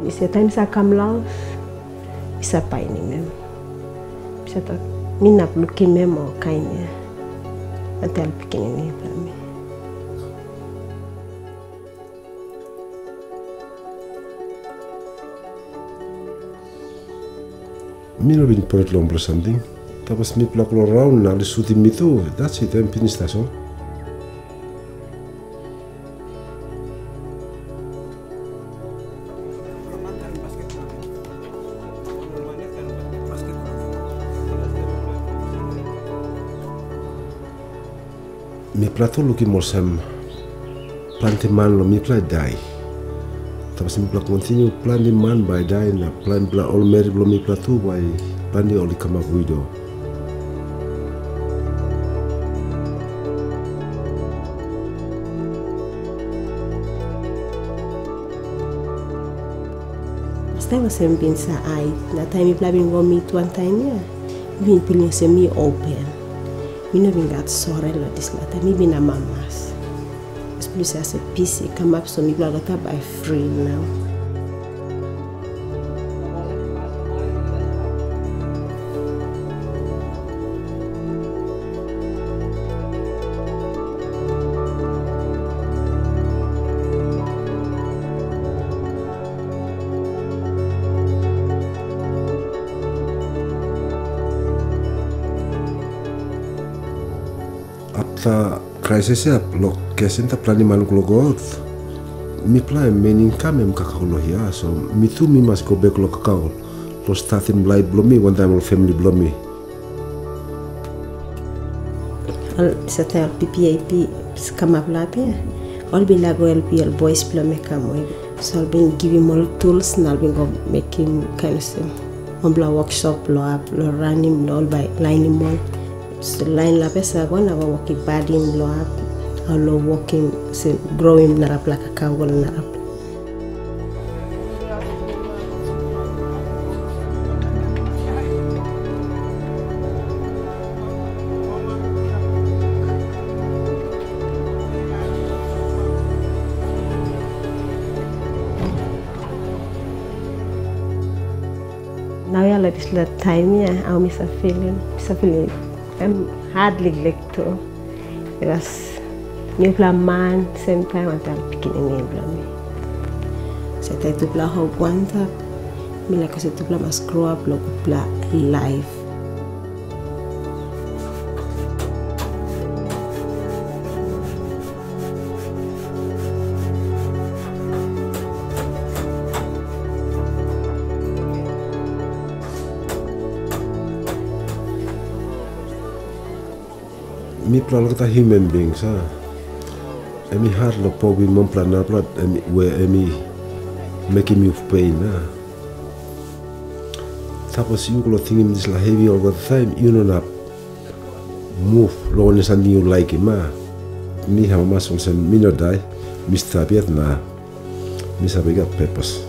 Bisa time sa kamlaus, bisa paini mem. Bisa tak minap luki memo kainya. Antel bikin ini kami. Mino bin perut long or something. Tapos mi plak lo round na lisuti mito. That's it. I'm finished. That's all. Mi plato luki morsam plante man lo mi pla dai. Tapos mi pla continue plante man by dai na plan pla all meri lo mi plato by plante oli kama guido. Stay was been sa ai. Na time mi pla bin go meet one time ya. Bin pilih semi open. Mina vingat sorella dislata mi bina mamas. Es plus as a PC come up so mi blogata by free now. Apta crisis ya lo kesenta plani man glogot mi plan meaning kamem kakaulo ya so mi tu mi mas go back lo kakao lo starting life blomi one time lo family blomi Al sata PPAP kama plape all be lago LPL boys blomi kamo so I'll be giving more tools and I'll be go making kind of thing on bla workshop lo up lo running lo all by lining more. So line la pesa wana wa walking badding lo up lo walking se growing narap la kakao narap. Now ya like this little time ya I miss a feeling I'm hardly like to because new plan man same time I'm picking in me. So I to play how one tap me like I said to play must grow up look play life. Mi plan kita human beings ha. Emi har lo pogi mon plan na plat emi we emi making me pain na. Tapos you lo thinking this la heavy all the time you know na move lo ne something you like ma. Mi ha mas on sen mi no dai mi sta piet na mi sabe ga purpose.